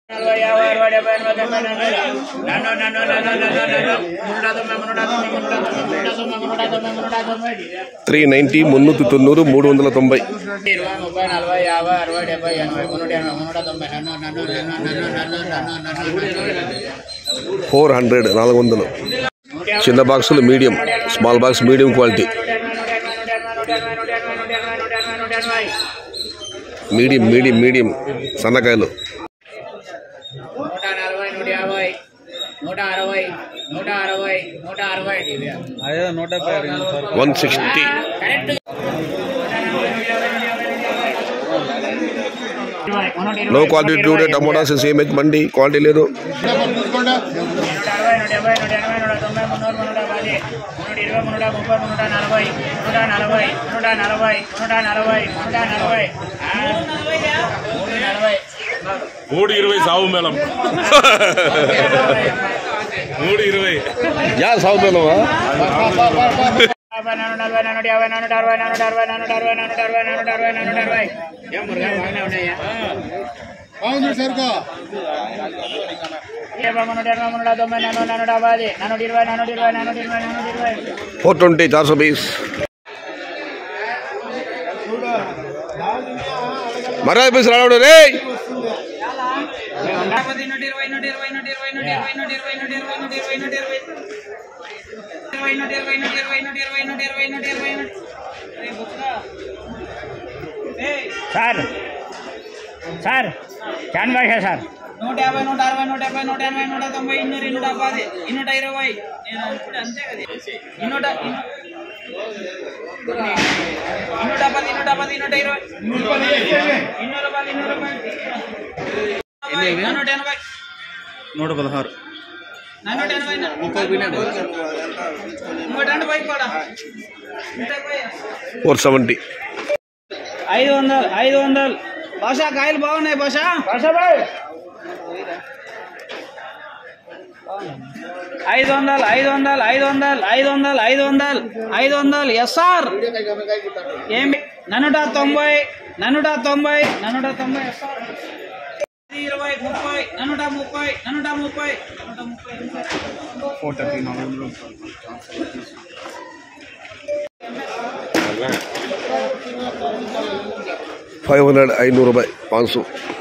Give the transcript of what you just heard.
390 మున్నూతి తొన్నూరు 390 400 400 చిన్న బాక్సులు medium small box medium quality medium medium medium సన్నకాయలు 160 नो क्वालिटी टूडे टमोटा से सेम एक मंडी क्वालिटी ले दो 320 సావు మేళం 320 యా సావు మేళం $420 420 मरा पीस रावड़ रे सर सर कैन भाई है सर 150 160 170 180 190 200 220 220 అంతే కదా 470 500 భాషా కాయలు బాగున్నాయి భాషా భాయ్ 500 ఎస్ఆర్ ఏమి 190 ఎస్ఆర్ 20 30 130 500 500 500